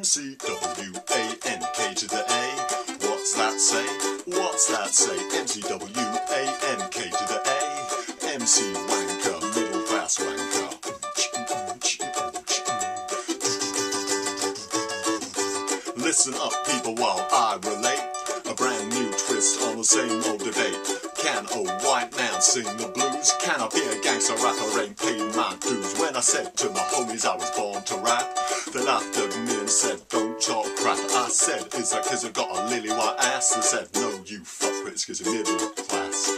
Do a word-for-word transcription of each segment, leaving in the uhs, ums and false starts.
C W A N K to the A. What's that say? What's that say? M C W A N K to the A. M C Wanka, middle class wanker. Listen up, people, while I relate a brand new twist on the same old debate. Can a white man sing the blues? Can I be a gangster rapper? Ain't paid my dues. When I said to my homies I was born to rap, they laughed at me and said, don't talk crap. I said, is that cause I got a lily white ass? They said, no, you fuckwits, cause you're middle class.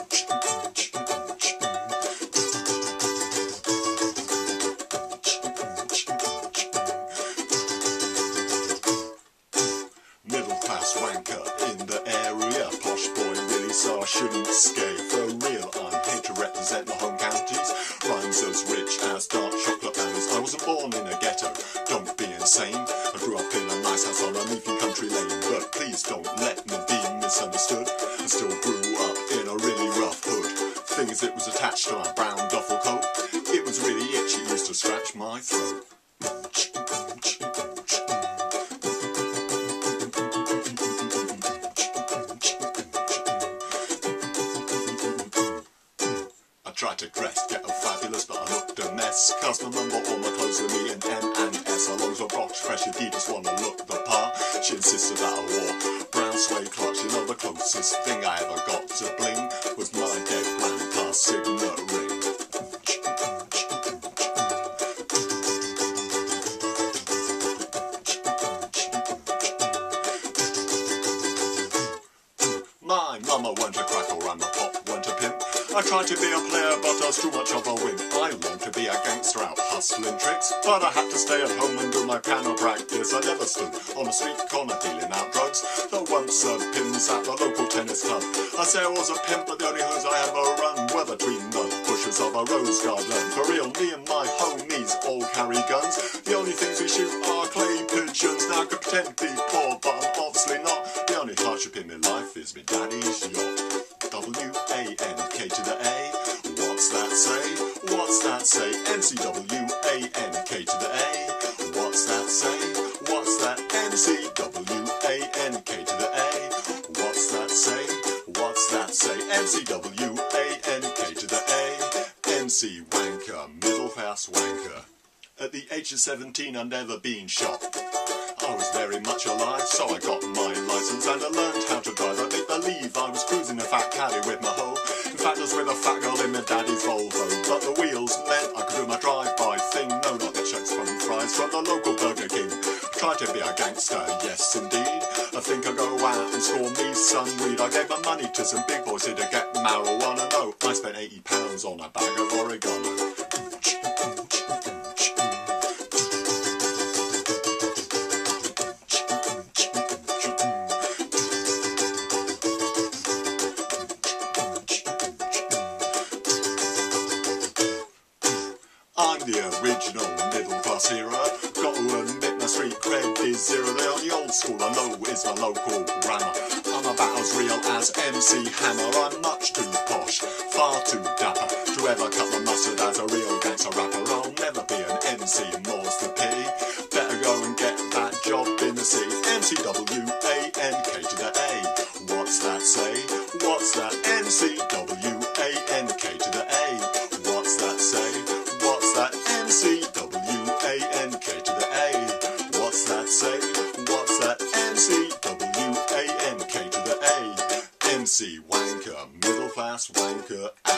Middle class wanker in the area, posh boy really, so I shouldn't scare. For real, I'm here to represent my home counties. Rhymes as rich as dark chocolate berries. I wasn't born in a ghetto, don't be insane. I grew up in a nice house on a leafy country lane. But please don't let me be misunderstood. I still grew up in a really rough hood. Thing is, it was attached to my brown duffel coat. It was really itchy, it used to scratch my throat. Tried to dress ghetto fabulous, but I looked a mess. Cause my mum bought all my clothes with me in M and S. Along with Brock's fresh Adidas, wanna look the part. She insisted that I wore brown suede clocks. You know, the closest thing I ever got to bling was my dead grandpa's signet ring. My mama weren't a crack or I'm a pop, weren't a pimp. I tried to be a player, but I was too much of a wimp. I longed to be a gangster out hustling tricks, but I had to stay at home and do my piano practice. I never stood on a street corner dealing out drugs, though once served pins at the local tennis club. I say I was a pimp, but the only hoods I ever run were between the bushes of a rose garden. For real, me and my homies all carry guns. The only things we shoot are clay pigeons. Now I could pretend to be poor, but I'm obviously not. The only hardship in my life is my daddy's yacht. W A N K to the A. What's that say? What's that say? M C W A N K to the A. What's that say? What's that? M C W A N K to the A. What's that say? What's that say? M C W A N K to the A. M C Wanka, middle class wanker. At the age of seventeen I'd never been shot. I was very much alive, so I got my licence and I learned how to drive. I make believe I was cruising a fat caddy with my hoe. In fact, I was with a fat girl in my daddy's Volvo. But the wheels meant I could do my drive-by thing. No, not the checks from fries from the local Burger King. I tried to be a gangster, yes indeed. I think I'll go out and score me some weed. I gave my money to some big boys here to get marijuana. No, I spent eighty pounds on a bag of oregano. I'm the original middle class hero. Got to admit my street cred is zero. The only old school I know is my local grammar. I'm about as real as M C Hammer. I'm much too posh, far too dapper to ever cut my mustard as a real gangster rapper. I'll never be an M C, more's the pity. Better go and get that job in the city. M C W A N K to the A. What's that say? What's that? M C W A N K to the A. What's that say? What's that? M C W A N K to the A. What's that say? What's that? M C W A N K to the A. M C Wanker, middle class wanker.